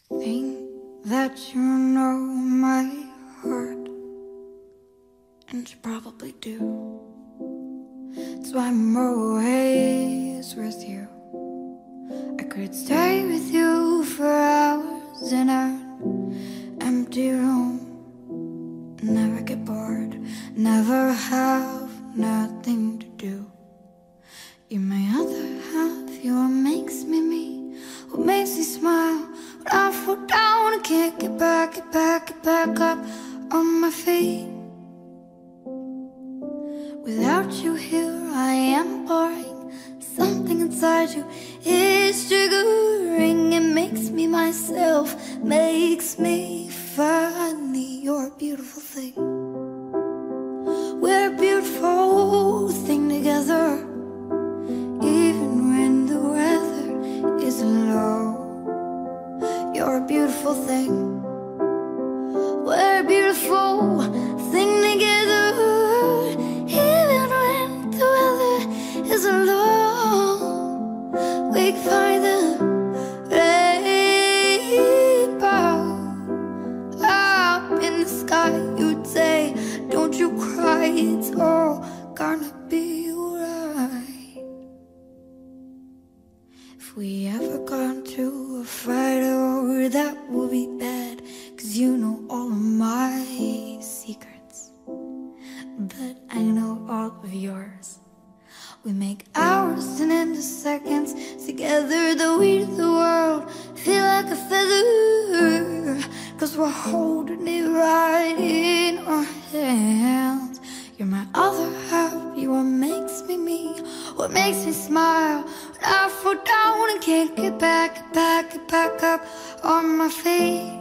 Think that you know my heart, and you probably do. That's why I'm always with you. I could stay with you for hours in an empty room, never get bored, never have nothing to do. You're my other half, you're what makes me, what makes me smile. When I fall down, I can't get back up on my feet. Without you here, I am boring. Something inside you is triggering. It makes me myself, makes me funny. You're a beautiful thing. We're a beautiful thing together, even when the weather isn't low. You're a beautiful thing. We're a beautiful thing together, even when the weather isn't low. We can find the rainbow up in the sky. You'd say, don't you cry, it's all gonna be alright. If we ever got into a fight, oh, that would be bad, 'cause you know all of my secrets, but I know all of yours. We make hours and into seconds together, the weight of the world feel like a feather, 'cause we're holding it right in our hands. You're my other half, you're what makes me, what makes me smile. When I fall down and can't get back up on my feet.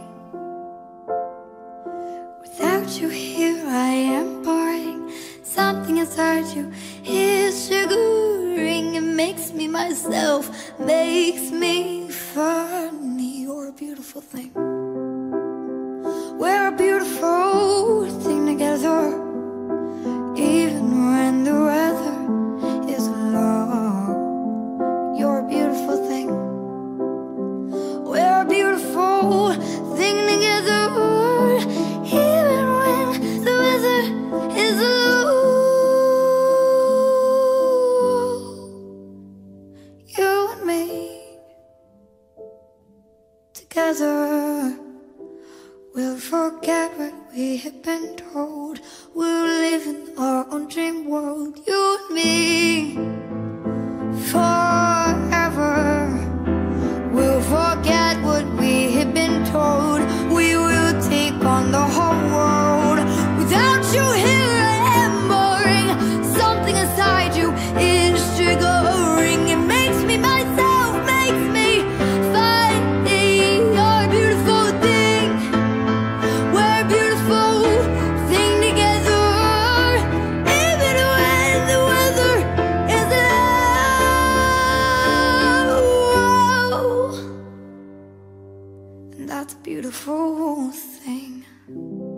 Without you here, I am boring. Something inside you is triggering. It makes me myself, makes me funny. You're a beautiful thing. We're a beautiful thing together, even when the weather is low. You're a beautiful thing. We're a beautiful thing together, even when the weather is low. You and me together, we'll forget what we have been told. We'll live in our own dream world. You and me forever. We'll forget what we have been told. We will take on the whole world. Without you here, I am boring. Something inside you is triggering. It makes me myself, makes me funny. You're a beautiful thing. We're a beautiful thing together, even when the weather is low. And that's a beautiful thing.